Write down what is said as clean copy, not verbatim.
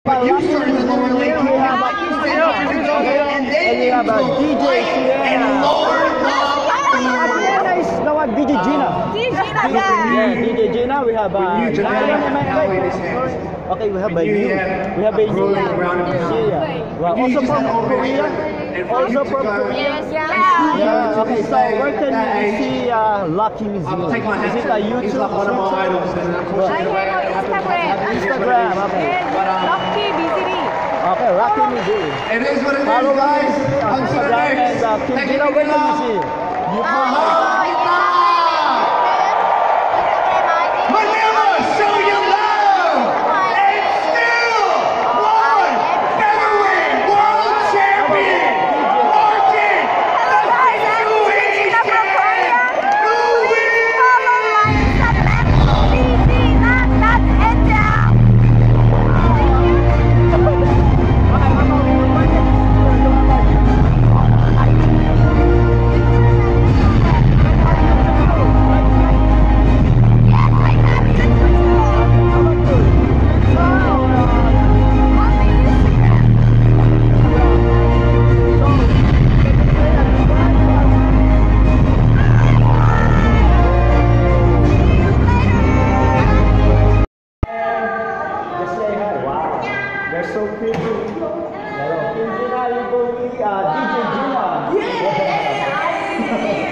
But you started the Lower Lake Hip Hop and they have DJ and Lower Love. Is now DJ Gina. Yeah, DJ Gina. We have okay, we have a new. We have a new. Well, also from Korea. Also from Korea. Yeah. Okay, so where can you see Lucky Museum? Is it a YouTube? Instagram. Okay. Lucky Museum. Okay, Lucky Museum. It is what it is, Follow guys. on Instagram and Kim Gina, where can you see? Manila, show your love! And still one featherweight world champion, Martin They're so pretty. Hello, Kim Gina, you go with DJ Gina. Yeah.